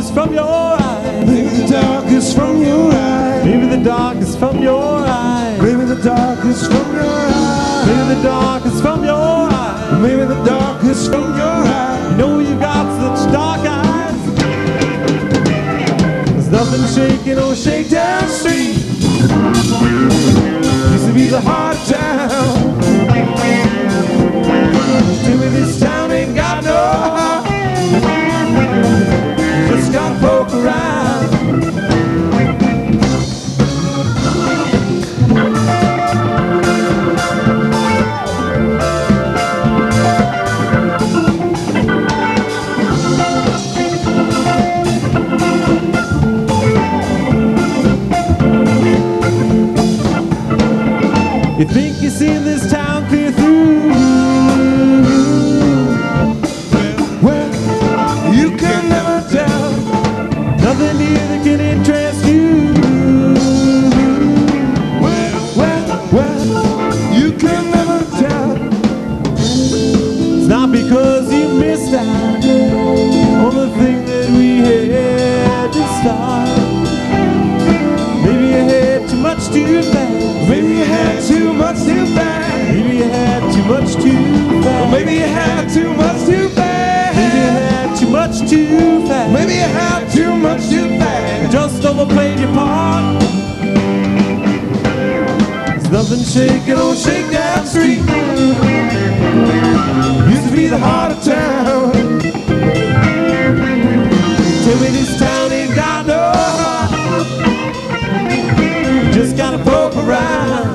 is from your eyes. Maybe the dark is from your eyes. Maybe the dark is from your eyes. Maybe the dark is from your eyes. Maybe the dark is from your eyes. Maybe the dark is from your eyes. You know you've got such dark eyes. There's nothing shaking on Shakedown Street. Used to be the heart of town. Tell me this town ain't got no heart. Just gotta poke around. You think you've seen this town clear through? Well, you can never tell. Nothing here that can interest you. Well, you can never tell. It's not because you missed out on the thing that we had to start. Maybe you had too much too fast. Maybe you had too much too fast. Maybe you had too much too fast. Maybe you had too much too fast. Maybe you had too much too fast. Maybe you had too much too fast. Just overplayed your part. There's nothing shaking on Shakedown Street. Used to be the heart of town. Tell me this town ain't got no heart. Just gotta poke around.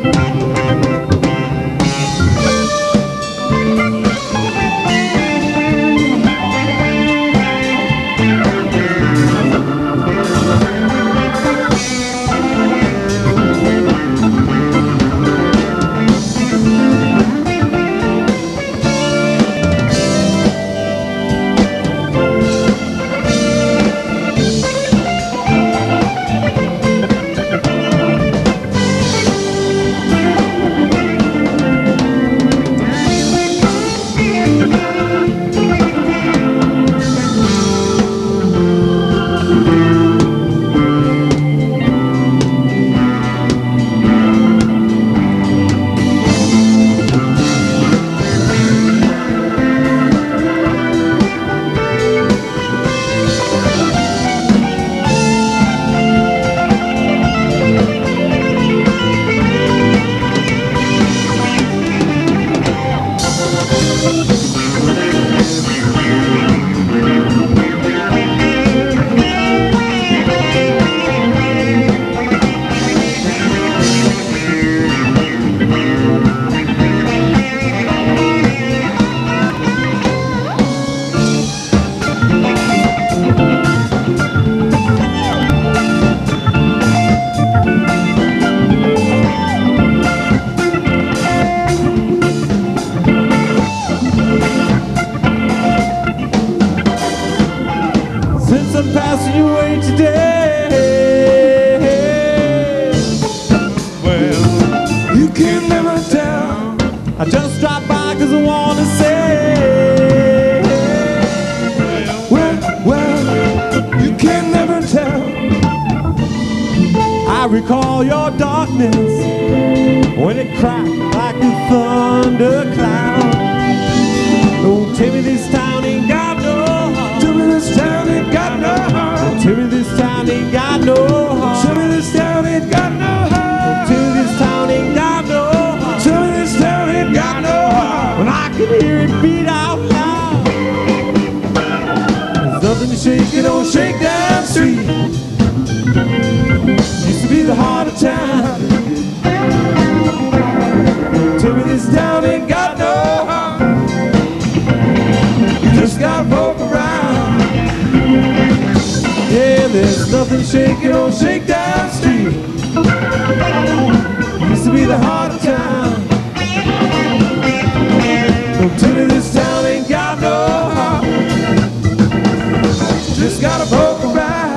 Since I'm passing your way today, Well, you can never tell. I just dropped by cause I wanna say, Well, you can never tell. I recall your darkness when it cracked like a thundercloud. Don't tell me this town ain't got no heart. Tell me this town ain't got no heart. Tell me this town ain't got no heart. Tell me this town ain't got no heart. Tell me this town ain't got no heart. Tell me this town ain't got no heart. When I can hear it beat out loud. There's nothing shaking on Shakedown Street. Used to be the heart of town. Tell me this town ain't got no heart. You just gotta poke around. Yeah, there's nothing shaking on Shakedown Street. Used to be the heart of town. Don't tell me this town ain't got no heart. Just gotta poke around.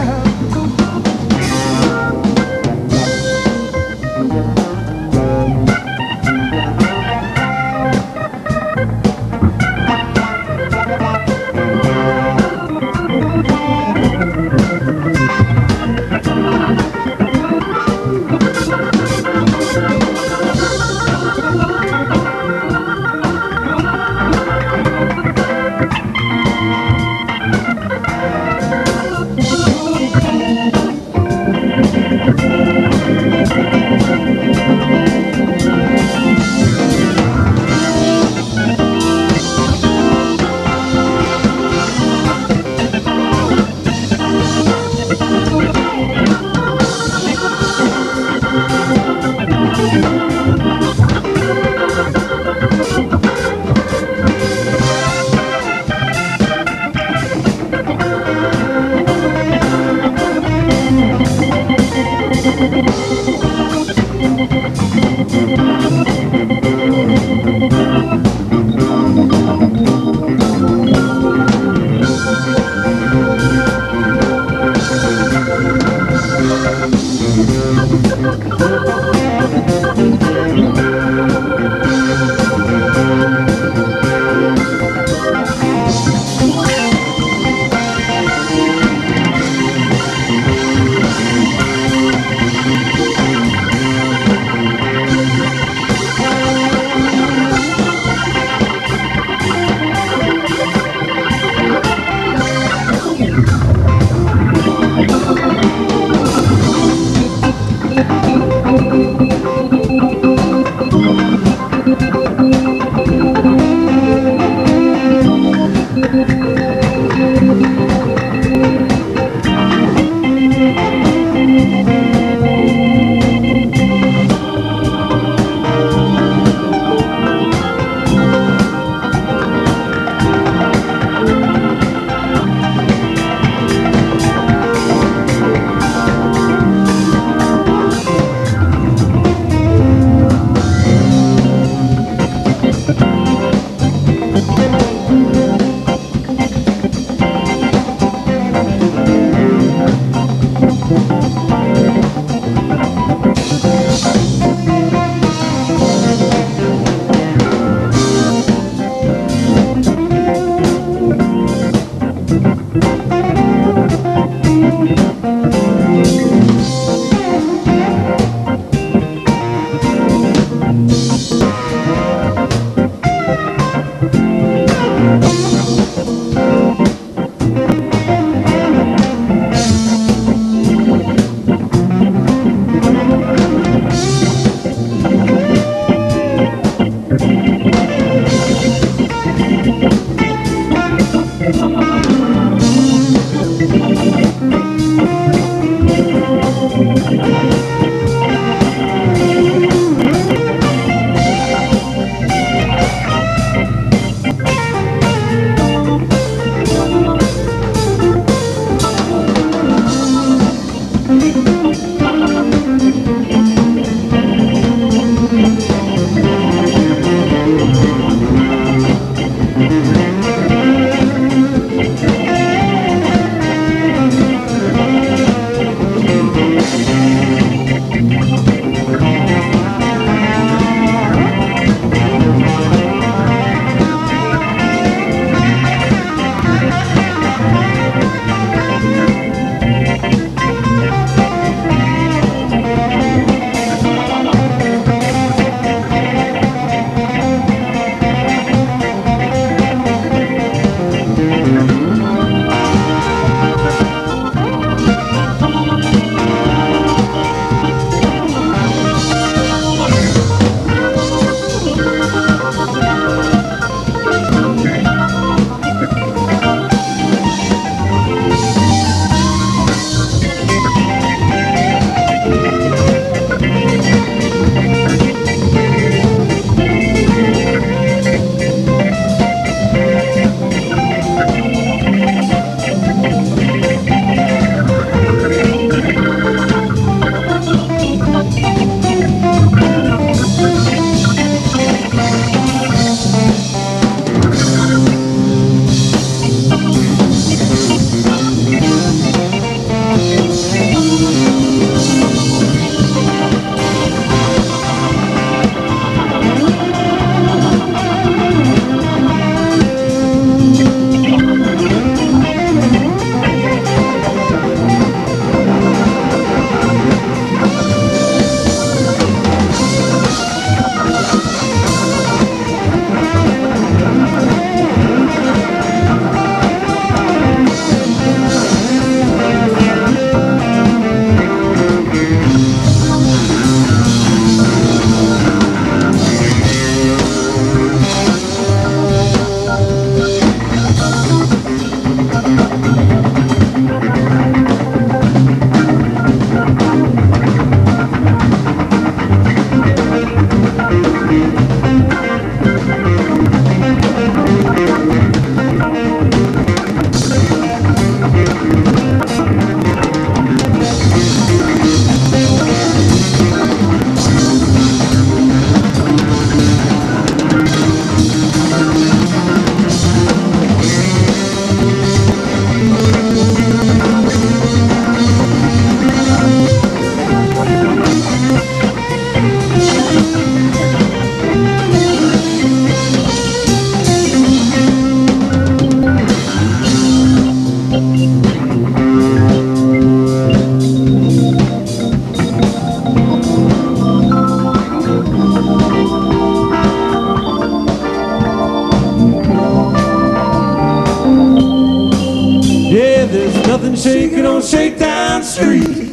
Nothing shaking on Shakedown Street.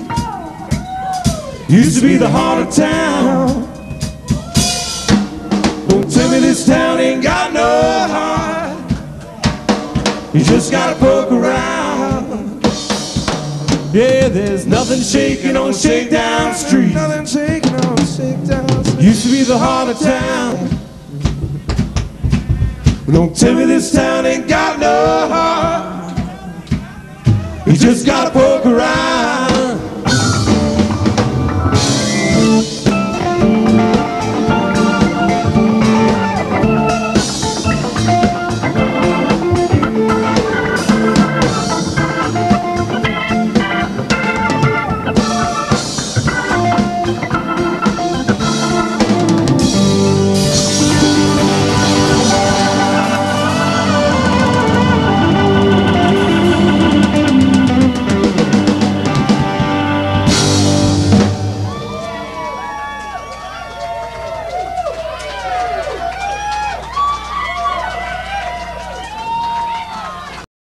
Used to be the heart of town. Don't tell me this town ain't got no heart. You just gotta poke around. Yeah, there's nothing shaking on Shakedown Street. Nothing shaking on Shakedown Street. Used to be the heart of town. Don't tell me this town ain't got no heart. You just gotta poke